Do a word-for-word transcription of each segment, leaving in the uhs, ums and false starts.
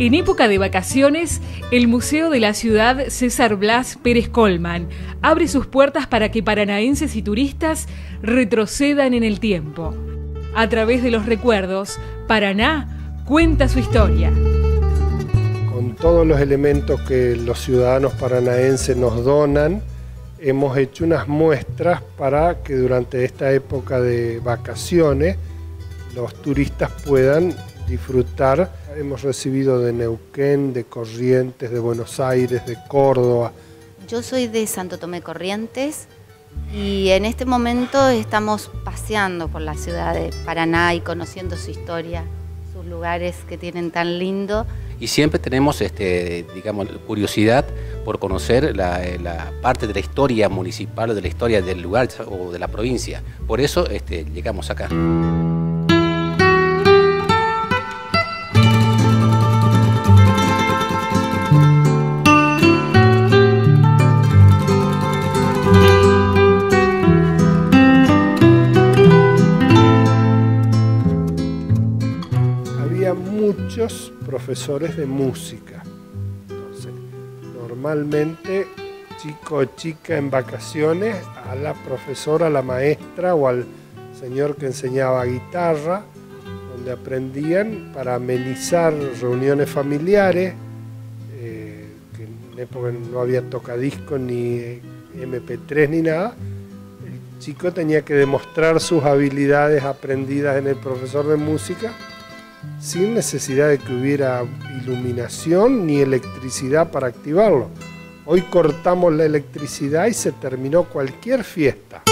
En época de vacaciones, el Museo de la Ciudad César Blas Pérez Colman abre sus puertas para que paranaenses y turistas retrocedan en el tiempo. A través de los recuerdos, Paraná cuenta su historia. Con todos los elementos que los ciudadanos paranaenses nos donan, hemos hecho unas muestras para que durante esta época de vacaciones los turistas puedan disfrutar. Hemos recibido de Neuquén, de Corrientes, de Buenos Aires, de Córdoba. Yo soy de Santo Tomé Corrientes y en este momento estamos paseando por la ciudad de Paraná y conociendo su historia, sus lugares que tienen tan lindo. Y siempre tenemos, este, digamos, curiosidad por conocer la, la parte de la historia municipal, de la historia del lugar o de la provincia. Por eso este, llegamos acá. Muchos profesores de música. Entonces, normalmente, chico o chica en vacaciones, a la profesora, a la maestra o al señor que enseñaba guitarra, donde aprendían para amenizar reuniones familiares, eh, que en época no había tocadiscos ni eme pe tres ni nada. El chico tenía que demostrar sus habilidades aprendidas en el profesor de música, sin necesidad de que hubiera iluminación ni electricidad para activarlo. Hoy cortamos la electricidad y se terminó cualquier fiesta.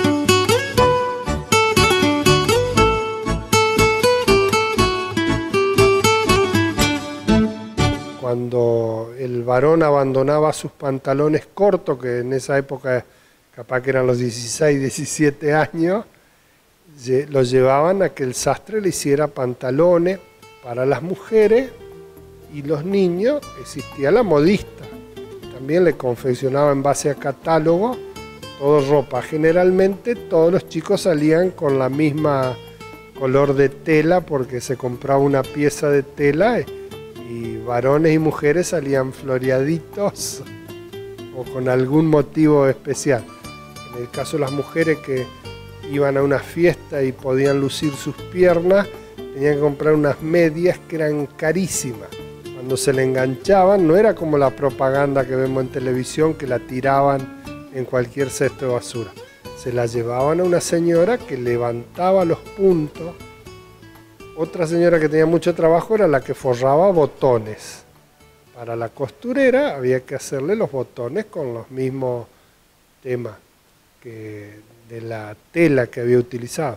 Cuando el varón abandonaba sus pantalones cortos, que en esa época capaz que eran los dieciséis, diecisiete años, los llevaban a que el sastre le hiciera pantalones para las mujeres y los niños. Existía la modista, también le confeccionaba en base a catálogo todo ropa. Generalmente todos los chicos salían con la misma color de tela porque se compraba una pieza de tela y varones y mujeres salían floreaditos o con algún motivo especial. En el caso de las mujeres que iban a una fiesta y podían lucir sus piernas, tenían que comprar unas medias que eran carísimas. Cuando se le enganchaban, no era como la propaganda que vemos en televisión, que la tiraban en cualquier cesto de basura. Se la llevaban a una señora que levantaba los puntos. Otra señora que tenía mucho trabajo era la que forraba botones. Para la costurera había que hacerle los botones con los mismos temas que de la tela que había utilizado.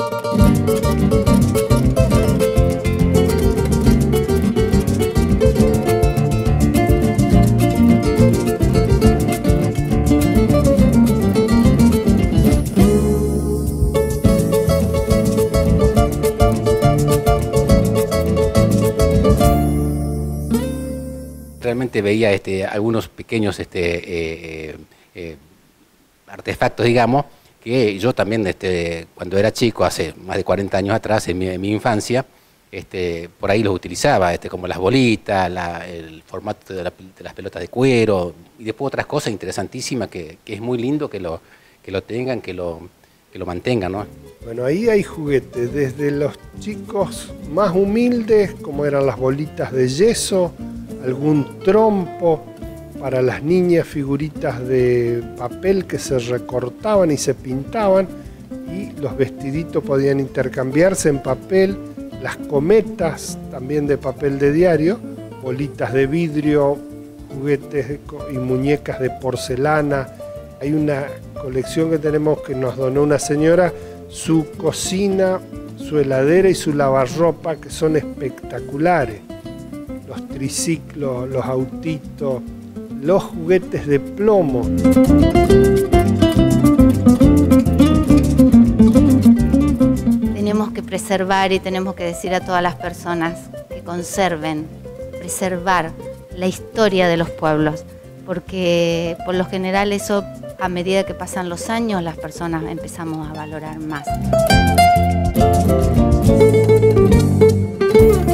Realmente veía este, algunos pequeños este, eh, eh, artefactos, digamos, que yo también este, cuando era chico, hace más de cuarenta años atrás, en mi, en mi infancia, este, por ahí los utilizaba, este, como las bolitas, la, el formato de, la, de las pelotas de cuero, y después otras cosas interesantísimas que, que es muy lindo que lo, que lo tengan, que lo, que lo mantengan, ¿no? Bueno, ahí hay juguetes, desde los chicos más humildes, como eran las bolitas de yeso, algún trompo, para las niñas figuritas de papel que se recortaban y se pintaban y los vestiditos podían intercambiarse en papel, las cometas también de papel de diario, bolitas de vidrio, juguetes y muñecas de porcelana. Hay una colección que tenemos que nos donó una señora, su cocina, su heladera y su lavarropa, que son espectaculares. Los triciclos, los autitos, los juguetes de plomo. Tenemos que preservar y tenemos que decir a todas las personas que conserven, preservar la historia de los pueblos, porque por lo general eso, a medida que pasan los años, las personas empezamos a valorar más.